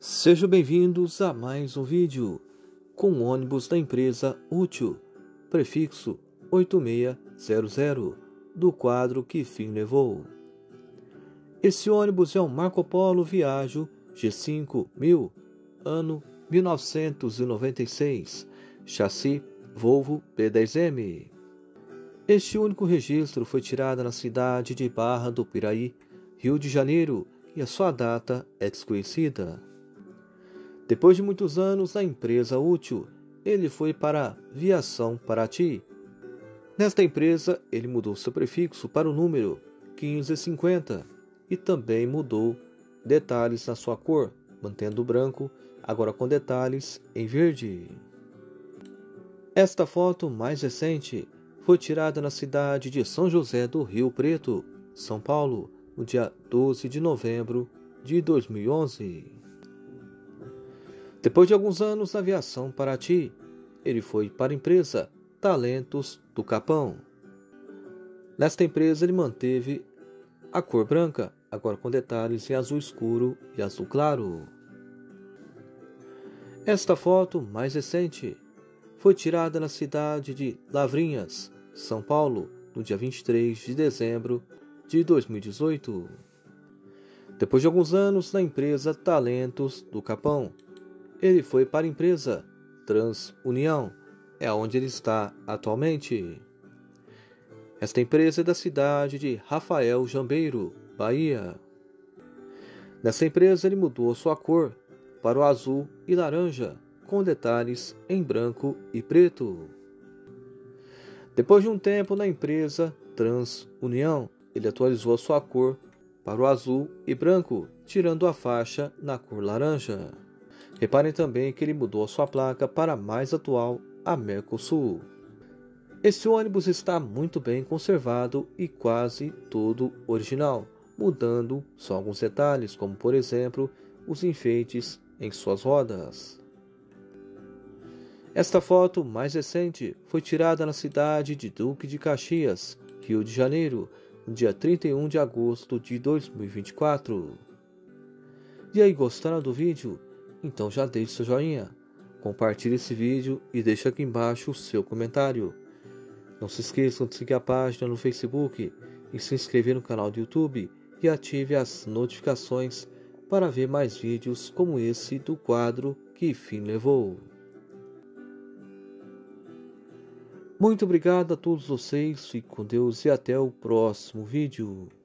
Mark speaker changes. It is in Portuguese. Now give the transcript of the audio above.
Speaker 1: Sejam bem-vindos a mais um vídeo com o ônibus da empresa Útil, prefixo 8600, do quadro Que Fim Levou. Esse ônibus é um Marco Polo Viaggio G5.1000, ano 1996, chassi Volvo P10M. Este único registro foi tirado na cidade de Barra do Piraí, Rio de Janeiro, e a sua data é desconhecida. Depois de muitos anos na empresa Útil, ele foi para a Viação Paraty. Nesta empresa, ele mudou seu prefixo para o número 1550 e também mudou detalhes na sua cor, mantendo o branco, agora com detalhes em verde. Esta foto mais recente foi tirada na cidade de São José do Rio Preto, São Paulo, no dia 12 de novembro de 2011. Depois de alguns anos na Aviação Paraty, ele foi para a empresa Talentos do Capão. Nesta empresa ele manteve a cor branca, agora com detalhes em azul escuro e azul claro. Esta foto mais recente foi tirada na cidade de Lavrinhas, São Paulo, no dia 23 de dezembro de 2018. Depois de alguns anos na empresa Talentos do Capão, ele foi para a empresa TransUnião, é onde ele está atualmente. Esta empresa é da cidade de Rafael Jambeiro, Bahia. Nessa empresa ele mudou sua cor para o azul e laranja, com detalhes em branco e preto. Depois de um tempo na empresa TransUnião, ele atualizou sua cor para o azul e branco, tirando a faixa na cor laranja. Reparem também que ele mudou a sua placa para a mais atual, a Mercosul. Esse ônibus está muito bem conservado e quase todo original, mudando só alguns detalhes, como por exemplo, os enfeites em suas rodas. Esta foto mais recente foi tirada na cidade de Duque de Caxias, Rio de Janeiro, no dia 31 de agosto de 2024. E aí, gostaram do vídeo? Então já deixe seu joinha, compartilhe esse vídeo e deixe aqui embaixo o seu comentário. Não se esqueçam de seguir a página no Facebook e se inscrever no canal do YouTube e ative as notificações para ver mais vídeos como esse do quadro Que Fim Levou. Muito obrigado a todos vocês, fiquem com Deus e até o próximo vídeo.